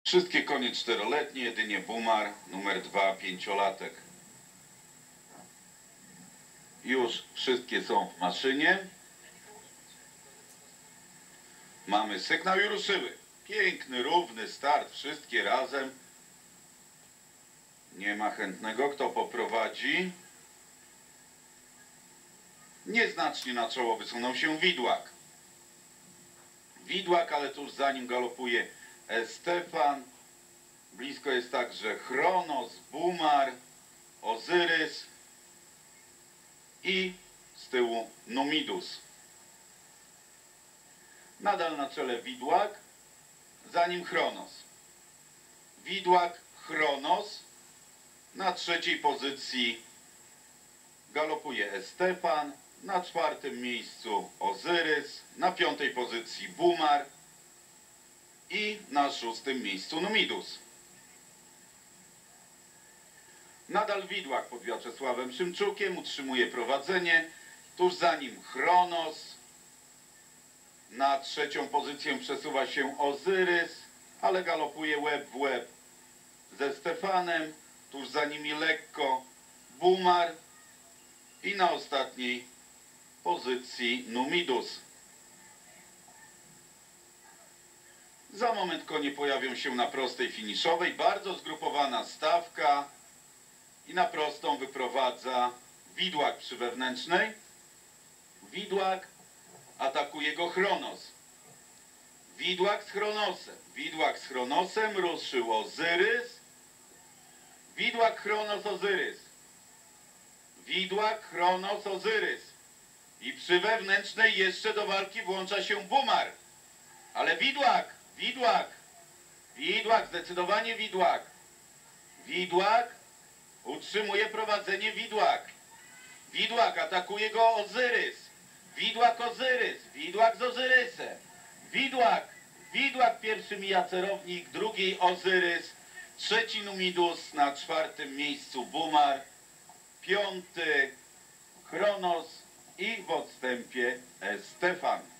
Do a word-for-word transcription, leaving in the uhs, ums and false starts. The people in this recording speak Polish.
Wszystkie konie czteroletnie, jedynie Bumar, numer dwa, pięciolatek. Już wszystkie są w maszynie. Mamy sygnał i ruszyły. Piękny, równy start, wszystkie razem. Nie ma chętnego, kto poprowadzi. Nieznacznie na czoło wysunął się Widłak. Widłak, ale tuż za nim galopuje Stefan. Blisko jest także Chronos, Bumar, Ozyrys i z tyłu Numidus. Nadal na czele Widłak, za nim Chronos. Widłak, Chronos. Na trzeciej pozycji galopuje Stefan. Na czwartym miejscu Ozyrys. Na piątej pozycji Bumar. I na szóstym miejscu Numidus. Nadal Widłak pod Wiaczesławem Szymczukiem utrzymuje prowadzenie. Tuż za nim Chronos. Na trzecią pozycję przesuwa się Ozyrys, ale galopuje łeb w łeb ze Stefanem. Tuż za nimi lekko Bumar i na ostatniej pozycji Numidus. Za moment konie pojawią się na prostej finiszowej. Bardzo zgrupowana stawka i na prostą wyprowadza Widłak przy wewnętrznej. Widłak, atakuje go Chronos. Widłak z Chronosem. Widłak z Chronosem, ruszył Ozyrys. Widłak, Chronos, Ozyrys. Widłak, Chronos, Ozyrys. I przy wewnętrznej jeszcze do walki włącza się Bumar. Ale Widłak, Widłak, Widłak, zdecydowanie Widłak. Widłak utrzymuje prowadzenie Widłak. Widłak, atakuje go Ozyrys. Widłak, Ozyrys. Widłak z Ozyrysem. Widłak, Widłak pierwszy mija cerownik, drugi Ozyrys, trzeci Numidus, na czwartym miejscu Bumar, piąty Chronos i w odstępie Stefan.